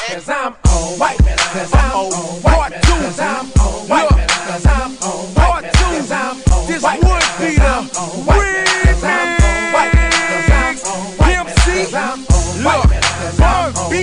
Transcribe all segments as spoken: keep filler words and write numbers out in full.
Cause I'm on white man. Cause I'm on white man. Cause I'm on white man. Cause I'm on white man. Cause I'm on this would be the remix. Pimp C, look, Bun B,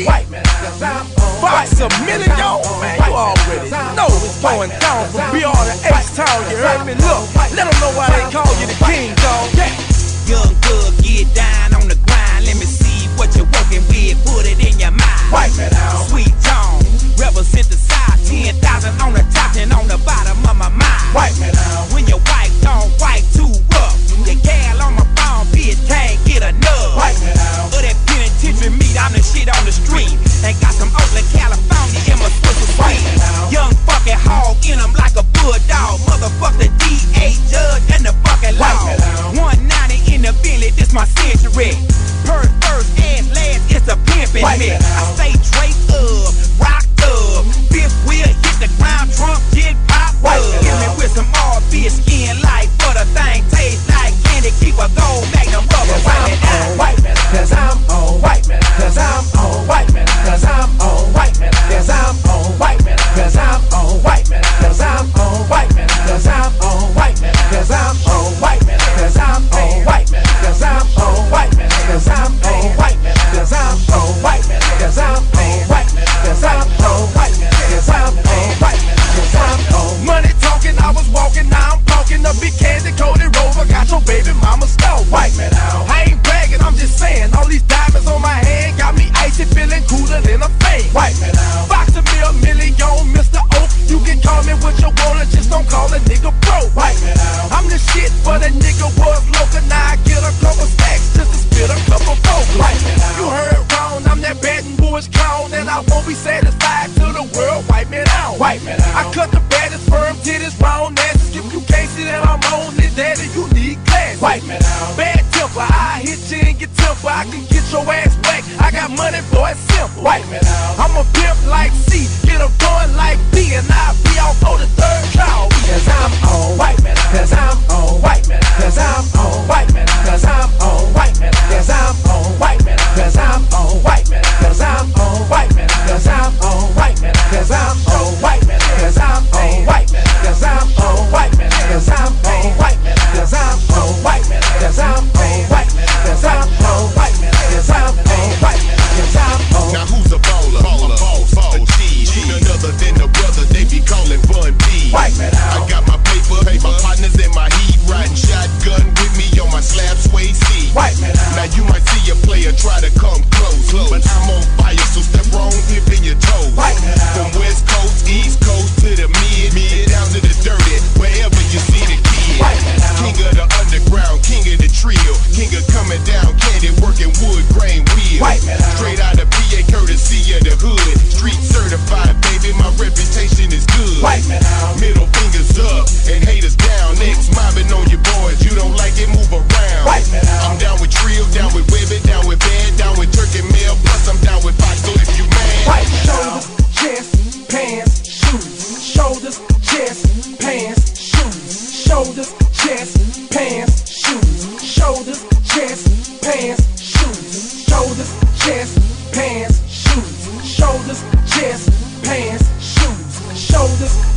Fox a million, yo, man, you already know what's going down from B R to H-Town, you heard me? Look, let them know why they call you the king, dog. Young Thug, get down on the grind. Let me see what you're working with. Put it in your mind. Wipe it out. Sweet John, represent the side. Ten thousand on the top and on the bottom of my mind. Wipe it out. When your wife don't wipe too rough, your gal on my phone, bitch can't get enough. Wipe it out. Of that penitentiary meat, I'm the shit on the street. And got some Oakland, California in my Swiss sweet. Young fucking hog in them like a bulldog. Motherfuck the D A judge and the fucking law. one ninety in the village, this my century. Per first, ass last, it's a pimpin' me. I stay draped up, rocked up. Fifth wheel hit the ground, trunk jig pop up. Hit me with some all fish skin like butter. Thing taste like candy, keep a gold magnum rubber. Wipe it out. White man, cause I'm on white man. Cause I'm on white man. Cause I'm on white man. Cause I'm on white man. Cause I'm on white man. Cause I'm on white man. Cause I'm on white man. Cause I'm on white man. Cause I'm on white man. Cause I'm on white man. Cause I'm on white man. Cause I'm on white man. Cause I'm on white man. Cause I'm on white man. Cause I'm on white man. Cause I'm on money talking, I was walking, now I'm talking. A big candy coated rover, got your baby mama stole. white man out. I ain't bragging, I'm just saying. All these diamonds on my hand got me icy, feeling cooler than a fan. White man out. Fox a mil, million, Mister Oak. You can call me what you wanna, just don't call a nigga broke. White man out. I'm the shit, but a nigga was local. Now I get a couple stacks just to spit a couple vocals. White man out. You heard wrong, I'm that Baton Rouge clown, and I won't be satisfied till the world wipe me out. White man out. I cut the baddest firm titties, round asses. If you can't see that I'm on it, daddy, you need glasses. White man out. Bad temper, I hit you and get temper. I can get your ass whack. I got money, boy, it's simple. White man out. I'm a pimp like C, get a gun like B, and I'll be out for the third cloud. Cause I'm on white man. Cause I'm on white man. Cause I'm on white man. Cause I'm on white man. Cause I'm on white man. Cause I'm on white man. Cause I'm on white man. Cause I'm on white man. Cause I'm on white man. Cause I'm on white man. Cause I'm on white man. Cause I'm on white man. Cause I'm on white man. Cause I'm on white man. Cause I'm on white man. Cause I'm on white man. Cause I'm on. Now who's a baller? Baller, boss, a G. None other than the brother they be calling Bun B. White man out. I got my paper, my partners in my heat, riding shotgun with me on my slab sway seat. White man out. Now you might see a player try to come close, but I'm on fire, so step wrong, dipping your toes. White man out. From West Coast, East Coast to the mid, mid down to the dirty, wherever you see the kid. White man out. King of the underground, king of the trio, king of coming down, candy working wood grain wheel. White man out. Straight out of P A, courtesy of the hood, street certified, baby, my reputation is good. White man out. Middle fingers up and haters down. Next mobbing on your boys. You don't like it, move around. White man out. I'm down with Trill, down with Webbit, down with Band, down with Turkey Mill. Plus I'm down with Fox. So if you mad, White man out. Shoulders, chest, pants, shoes. Shoulders, chest, pants, shoes. Shoulders, chest, pants, shoes. Shoulders, chest, pants, shoes. Shoulders, chest, pants, shoes. Shoulders, chest, pants, shoes. Shoulders,